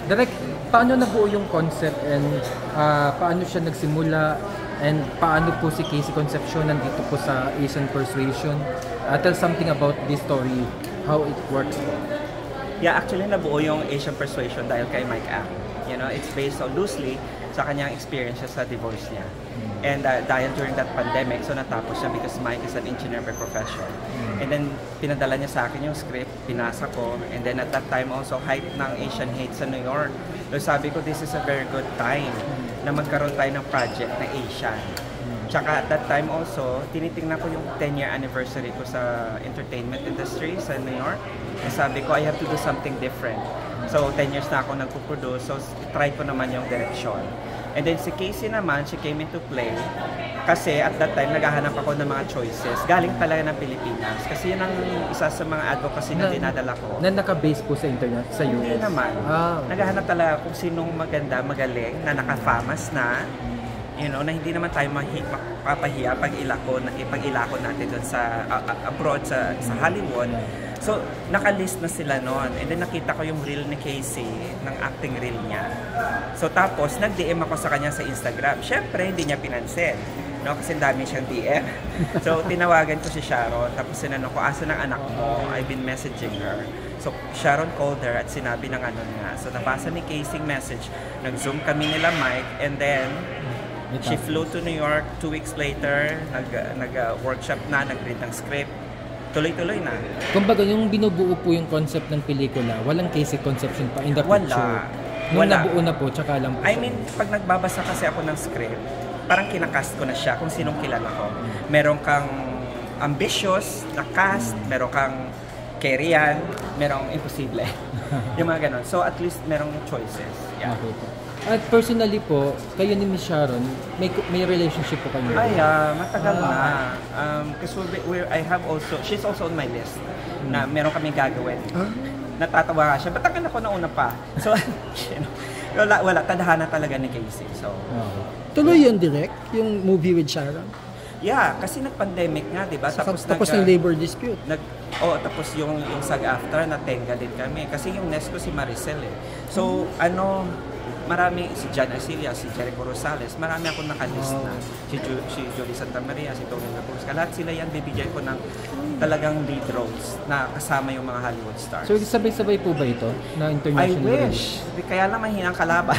Direk, paano nabuo yung concept and paano siya nagsimula and paano po si Casey Concepcion nandito po sa Asian Persuasion? Tell something about this story, how it works po. Yeah, actually nabuo yung Asian Persuasion dahil kay Mike Ang. You know, it's based on loosely sa kanyang experiences sa divorce niya. And dahil during that pandemic, so natapos siya because Mike is an engineer by profession. And then, pinadala niya sa akin yung script, pinasa ko. And then at that time also, height ng Asian hate sa New York. So sabi ko, this is a very good time na magkaroon tayo ng project na Asian. Tsaka at that time also, tinitingnan ko yung 10-year anniversary ko sa entertainment industry sa New York. And sabi ko, I have to do something different. So 10 years na ako nagpo-produce, so try ko naman yung direction. And then si Casey naman, she came into play kasi at that time naghahanap ako ng mga choices. Galing talaga ng Pilipinas kasi yun ang isa sa mga advocacy na dinadala ko. Na naka-base po sa internet, sa US? Hindi naman. Naghahanap talaga kung sinong maganda, magaling, na naka-famas na, you know, na hindi naman tayo mapapahiya pag ilako natin doon sa abroad, sa Hollywood. So, nakalist na sila noon. And then nakita ko yung reel ni Casey, ng acting reel niya. So, tapos nag-DM ako sa kanya sa Instagram. Siyempre, hindi niya pinansin. No? Kasi dami siyang DM. So, tinawagan ko si Sharon. Tapos sinanong ko, asa ng anak mo? I've been messaging her. So, Sharon called her at sinabi ng ano niya. So, nabasa ni Casey message. Nag-zoom kami nila Mike. And then, she flew to New York 2 weeks later. Nag-workshop na, nag-read ng script. Tuloy-tuloy na. Kumbaga, yung binubuo po yung concept ng pelikula, walang Casey Concepcion pa in the picture. Nung nabuo na po, tsaka lang po. I mean, pag nagbabasa kasi ako ng script, parang kinakast ko na siya kung sinong kilala ko. Meron kang ambitious na cast, meron kang Kerian, merong imposible. Yung mga ganon. So, at least merong choices. Yeah. Okay po. At personally po, kayo ni Miss Sharon, may relationship po kayo? Ay, matagal na. Kasi I have also, she's also on my list na meron kami gagawin. Natatawa nga siya. Ba't ako nauna pa? So, you know, wala. Tadhana talaga ni Casey. So, tuloy yun direct, yung movie with Sharon? Yeah, kasi nag-pandemic nga, di ba? Tapos ng labor dispute. Tapos yung SAG-AFTRA, natenga din kami. Kasi yung next ko si Maricel eh. So, marami, si John Arcilla, si Jericho Rosales, marami akong nakalist na. Si Jolie Santa Maria, si Tony Lacruz. Lahat sila yan, bibigyan ko ng talagang lead roles na kasama yung mga Hollywood stars. So, sabay-sabay po ba ito na international? I wish. Kaya lang mahinang kalaban.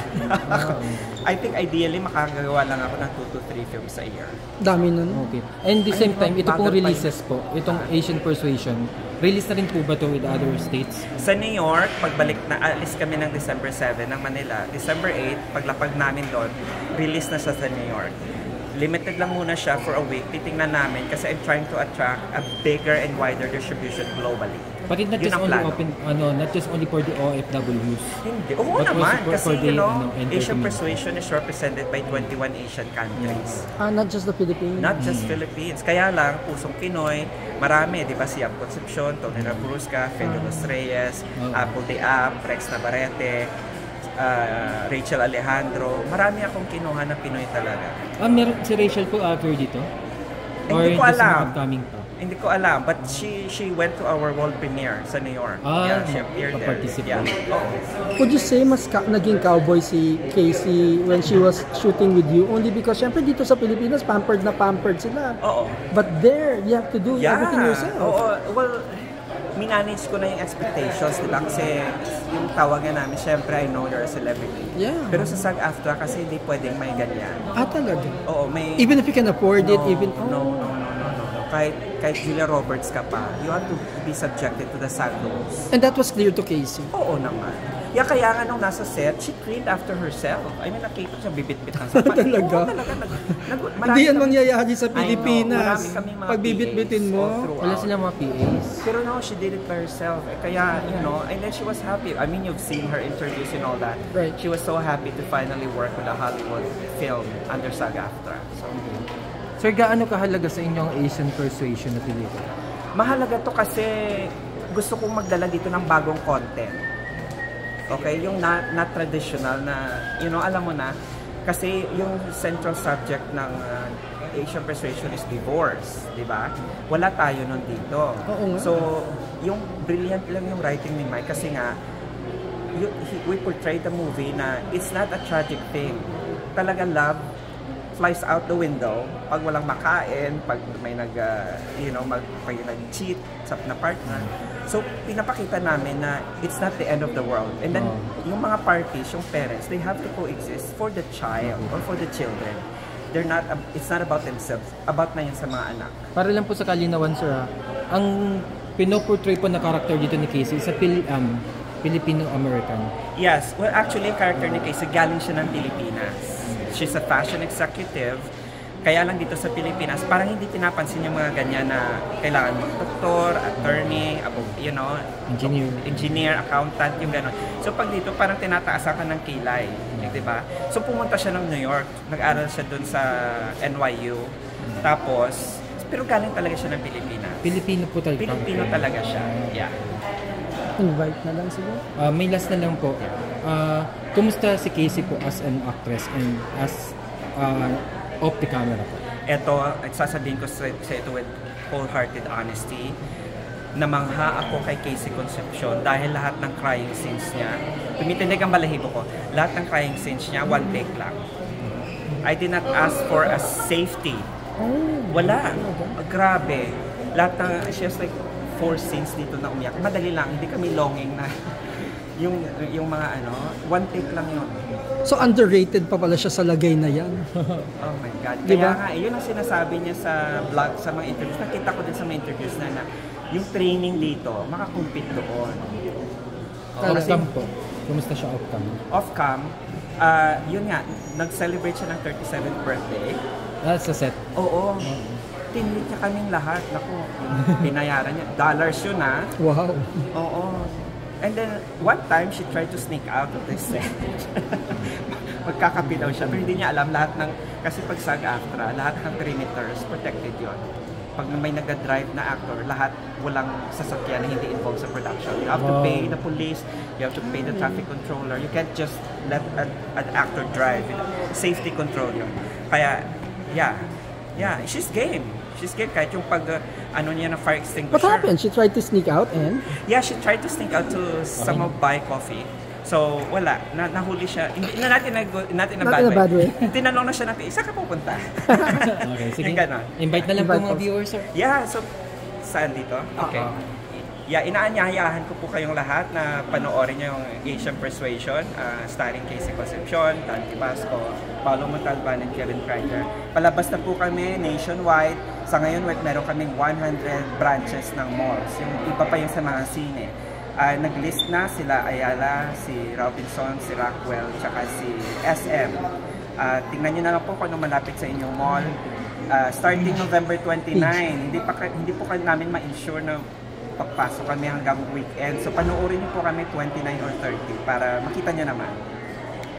I think ideally makagagawa lang ako ng 2 to 3 films a year. Dami nun. Okay. And the same time, ito pong releases po, itong Asian Persuasion, release na rin po ba ito with other states? Sa New York, pagbalik na, alis kami ng December 7 ng Manila. December 8, paglapag namin doon, release na siya sa New York. Limited lang muna siya for a week. Titingnan namin kasi I'm trying to attract a bigger and wider distribution globally. But it's not just only open, not just only for the OFWs. Hindi. Oo naman. Kasi, Asian Persuasion is represented by 21 Asian countries. Not just the Philippines? Not just Philippines. Kaya lang, Pusong Pinoy, marami. Di ba? Si Am Concepcion, Tony Labrusca, Fede Los Reyes, Apple de Ap, Rex Navarrete, Rachel Alejandro. Marami akong kinuha na Pinoy talaga. Meron si Rachel po actor dito? Hindi ko alam. Upcoming pa? Hindi ko alam, but she went to our world premiere sa New York. Yeah, she appeared there. Yeah. Would you say mas naging cowboy si Casey when she was shooting with you? Only because syempre dito sa Pilipinas, pampered na pampered sila. Oo. But there, you have to do everything yourself. Oo. Well, minanage ko na yung expectations, diba? Kasi yung tawagan namin, syempre, I know you're a celebrity. Yeah. Pero sa SAG-AFTRA kasi hindi pwedeng may ganyan. Talaga? Oo, may... Even if you can afford it, even... No. Kahit Julia Roberts ka pa, you have to be subjected to the SAG rules. And that was clear to Casey? Oo naman. Kaya nga nung nasa set, she cleaned after herself. I mean, nakita siya bibit-bit ng sapat. Talaga? Oo, talaga. Hindi yan mangyayari sa Pilipinas. Marami kami mga pag bibit-bitin mo. Wala silang mga PAs. Pero no, she did it by herself. Kaya, and then she was happy. I mean, you've seen her interviews and all that. Right. She was so happy to finally work with a Hollywood film under SAG-AFTRA. So, Sir, gaano kahalaga sa inyong Asian Persuasion na pelikula? Mahalaga to kasi gusto kong magdala dito ng bagong content. Okay? Yung not traditional na, alam mo na, kasi yung central subject ng Asian Persuasion is divorce, di ba? Wala tayo nun dito. So, yung brilliant lang yung writing ni Mike kasi nga, we portrayed the movie na it's not a tragic thing. Talaga love flies out the window pag walang makain, pag may pag nag-cheat sa na partner. So, pinapakita namin na it's not the end of the world. And then, yung mga parties, yung parents, they have to coexist for the child or for the children. It's not about themselves, about na yun sa mga anak. Para lang po sa kalinawan, sir, ang pinoportray po na character dito ni Casey sa Filipino-American. Yes, well actually, character ni Casey, galing siya ng Pilipinas. She's a fashion executive. Kaya lang dito sa Pilipinas, parang hindi pinapansin yung mga ganyan na kailangan mag-doktor, attorney, engineer, accountant, yung gano'n. So pag dito, parang tinataasan ka ng kilay, di ba? So pumunta siya ng New York, nag-aral siya dun sa NYU. Tapos, pero galing talaga siya ng Pilipinas. Filipino po talaga. Filipino talaga siya, yeah. Invite na lang siguro. May last na lang po. Kumusta si Casey po as an actress and as off the camera po? Ito, sasabihin ko sa ito with wholehearted honesty. Namangha ako kay Casey Concepcion dahil lahat ng crying scenes niya, tumitindig ang balahibo ko, lahat ng crying scenes niya, one take lang. I did not ask for a safety. Wala. Grabe. Lahat ng, she has like 4 scenes dito na umiyak. Madali lang, hindi kami longing na yung mga one take lang yun. So underrated pa pala siya sa lagay na yan. Oh my God. Diba? Kaya nga, yun ang sinasabi niya sa vlog, sa mga interviews. Nakita ko din sa mga interviews na yung training dito, makakumpit doon. Off-cam po. Kumusta siya off-cam? Off-cam, yun nga, nag-celebrate siya ng 37th birthday. Sa set? Oo. Tinit niya kaming lahat. Naku, binayaran niya. Dollars yun Wow. Oo. And then, one time, she tried to sneak out of the set. Magkakapi daw siya. Pero hindi niya alam lahat ng, kasi pag SAG-AFTRA, lahat ng perimeters, protected yon. Pag may nag-drive na actor, lahat walang sasakyan na hindi involved sa production. You have to pay the police, you have to pay the traffic controller. You can't just let an actor drive. Safety control yun. Kaya, yeah, she's game. She's game kahit yung pag, niya na fire extinguisher. What happened? She tried to sneak out and? Yeah, she tried to sneak out to some of buy coffee. So, wala. Nahuli siya. Hindi na natin bad way. Tinanong na siya natin, isa ka pupunta? Okay, sige. Ganon. Invite na lang po mga viewers, sir. Yeah, so, saan dito? Okay. Yeah, inaanyayahan ko po kayong lahat na panoorin niyo yung Asian Persuasion, starring Casey Concepcion, Dante Basco, Paolo Montalban, and Kevin Kreider. Palabas na po kami nationwide. Sa ngayon, meron kaming 100 branches ng malls. Yung iba pa yung sa mga sine. Nag-list na sila Ayala, si Robinson, si Rockwell, tsaka si SM. Tingnan nyo na lang po kung ano malapit sa inyong mall. Starting November 29, hindi po namin ma-ensure na pagpasok kami hanggang weekend. So panoorin niyo po kami 29 or 30 para makita niyo naman.